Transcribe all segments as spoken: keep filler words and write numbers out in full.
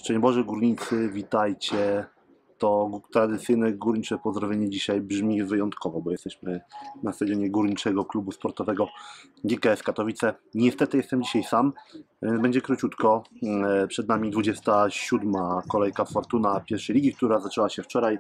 Szczęść Boże górnicy, witajcie. To tradycyjne górnicze pozdrowienie dzisiaj brzmi wyjątkowo, bo jesteśmy na stadionie Górniczego Klubu Sportowego G K S Katowice. Niestety jestem dzisiaj sam, będzie króciutko. Przed nami dwudziesta siódma kolejka Fortuna pierwszej ligi, która zaczęła się wczoraj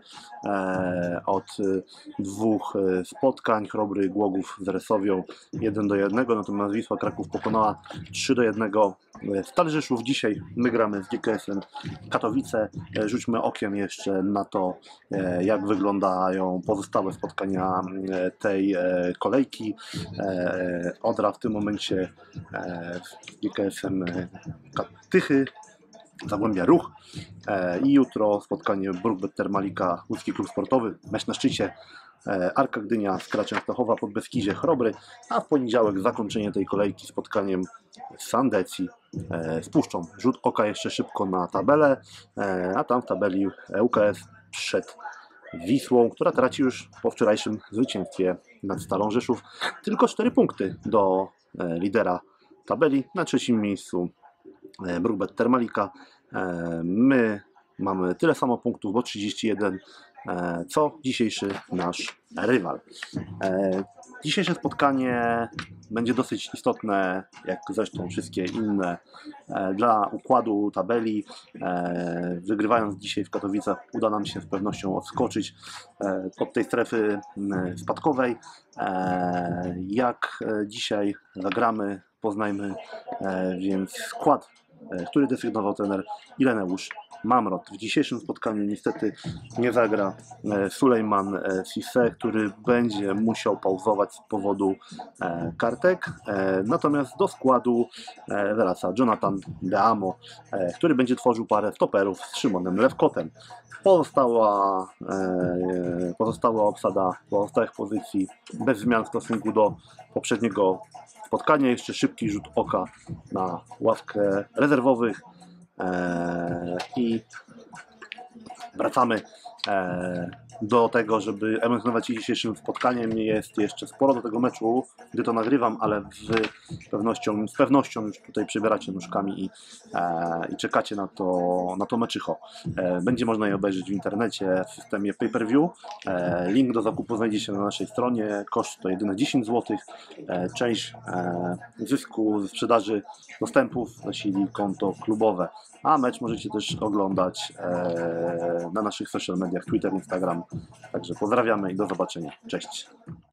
od dwóch spotkań. Chrobry Głogów z Resowią jeden do jednego, natomiast Wisła Kraków pokonała trzy do jednego Stal Rzeszów. Dzisiaj my gramy z G K S-em Katowice. Rzućmy okiem jeszcze na to, jak wyglądają pozostałe spotkania tej kolejki. Odra w tym momencie z G K S-em Tychy, Zagłębia Ruch i jutro spotkanie Brookbet Termalika, Łódzki Klub Sportowy, mecz na szczycie, Arka Gdynia z Kraczem Stachowa, Podbeskidzie Chrobry, a w poniedziałek zakończenie tej kolejki spotkaniem Sandecji z Puszczą. Rzut oka jeszcze szybko na tabelę, a tam w tabeli U K S przed Wisłą, która traci już po wczorajszym zwycięstwie nad Stalą Rzeszów tylko cztery punkty do lidera tabeli. Na trzecim miejscu Brookbet Termalika. My mamy tyle samo punktów, bo trzydzieści jeden, co dzisiejszy nasz rywal. Dzisiejsze spotkanie będzie dosyć istotne, jak zresztą wszystkie inne, dla układu tabeli. Wygrywając dzisiaj w Katowicach uda nam się z pewnością odskoczyć od tej strefy spadkowej. Jak dzisiaj zagramy, poznajmy więc skład, który desygnował trener Ireneusz Mamrot. W dzisiejszym spotkaniu niestety nie zagra Sulejman Sisse, który będzie musiał pauzować z powodu kartek. Natomiast do składu wraca Jonathan Deamo, który będzie tworzył parę stoperów z Szymonem Lewkotem. Pozostała, pozostała obsada pozostałych pozycji bez zmian w stosunku do poprzedniego spotkania. Jeszcze szybki rzut oka na ławkę rezerwowych i wracamy do tego, żeby emocjonować się dzisiejszym spotkaniem. Jest jeszcze sporo do tego meczu, gdy to nagrywam, ale z pewnością, z pewnością już tutaj przybieracie nóżkami i, i czekacie na to, na to meczycho. Będzie można je obejrzeć w internecie w systemie pay-per-view. Link do zakupu znajdzie się na naszej stronie. Koszt to jedyne dziesięć złotych. Część zysku ze sprzedaży dostępów zasili konto klubowe. A mecz możecie też oglądać na naszych social mediach, Twitter, Instagram. Także pozdrawiamy i do zobaczenia. Cześć.